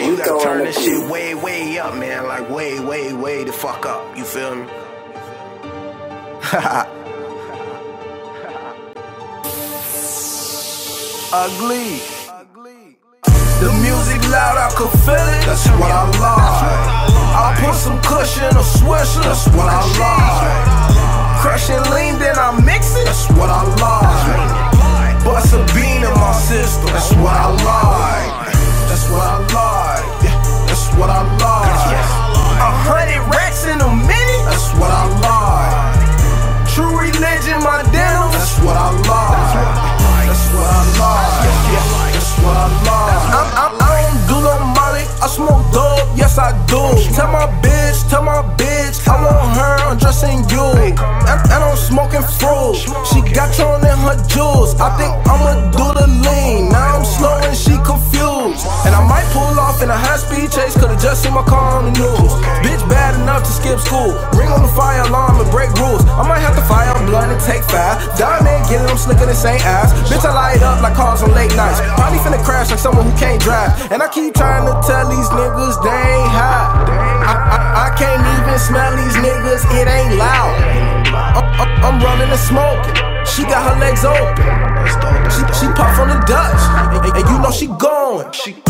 You gotta turn this shit way, way up, man. Like way, way, way the fuck up. You feel me? Ugly. The music loud, I could feel it. That's what I like. I put some cushion or swisher. That's what I like. Crushing lean, then I mix it. That's what I like. Bust a bean in my system. That's what I like. That's what I like. Yeah, that's what I like. 100 racks in a minute. That's what I like. True religion, my denim. That's what I like. That's what I like. Yeah, that's what I like. I don't do no molly. I smoke dope. Yes, I do. Tell my bitch, I want her undressing you. And I'm smoking fruit. She got thrown in her jewels. I think I'ma do the lean. Now I'm slow and she confused. And I might pull off in a high-speed chase. Could've just seen my car on the news. Bitch bad enough to skip school. Ring on the fire alarm and break rules. I might have to fire a blunt and take 5. Diamond, get it, I'm slicker than St. Ass. Bitch, I light up like cars on late nights. Probably finna crash like someone who can't drive. And I keep trying to tell these niggas they ain't hot. I can't even smell these niggas, it ain't loud. I'm running and smoking. She got her legs open. She puff on the Dutch, and you know she going.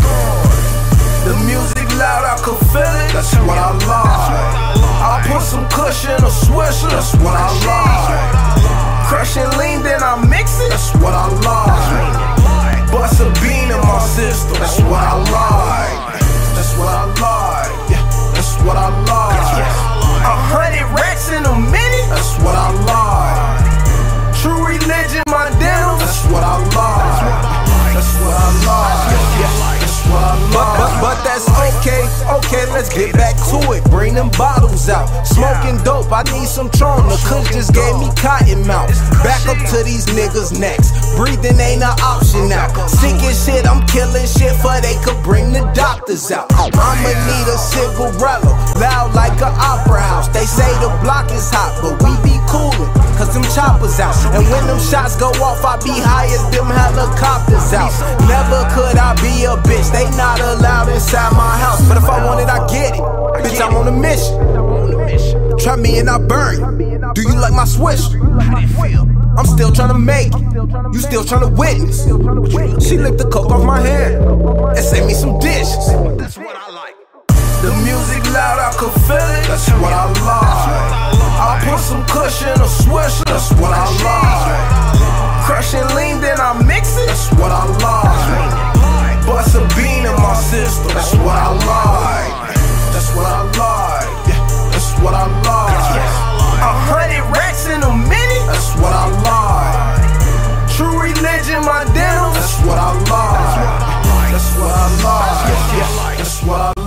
The music loud, I could feel it. That's what I like. I put some cushion or swisher. That's what I like. Crushing lean, then I mix it. That's what I like. Bust a bean in my system. That's what I like. That's what I like. Yeah, that's what I like. 100 racks in a minute. That's what I like. True religion, my denim. That's what I like. That's what I like. Yeah, that's what I like. But that's okay. Okay, let's get back to it. Bring them bottles out. Smoking dope, I need some Tron. The kush just gave me cotton mouth. Back up to these niggas' necks. Breathing ain't an option now. Sinking shit, I'm killing shit for they could bring the doctors out. I'ma need a cigarette, loud like an opera house. They say the block is hot, but we be coolin', cause them choppers out. And when them shots go off, I be high as them helicopters out. Never could I be a bitch, they not allowed inside my house. But if I want it, I get it. Bitch, I'm on a mission. Try me and I burn you. Do you like my swish? I'm still tryna make it. You still tryna witness. She licked the coke off my hand and sent me some dishes. That's what I like. The music loud, I could feel it. That's what I like. I put some cushion or swisher. That's what I like. Crushing lean, then I mix it. That's what I like. Bust a bean in my system. That's what I like. That's what I like. Yeah, that's what I like. 100 racks in a minute. That's what I like. True religion, my denim. That's what I like. That's what I like. Yeah, that's what I like.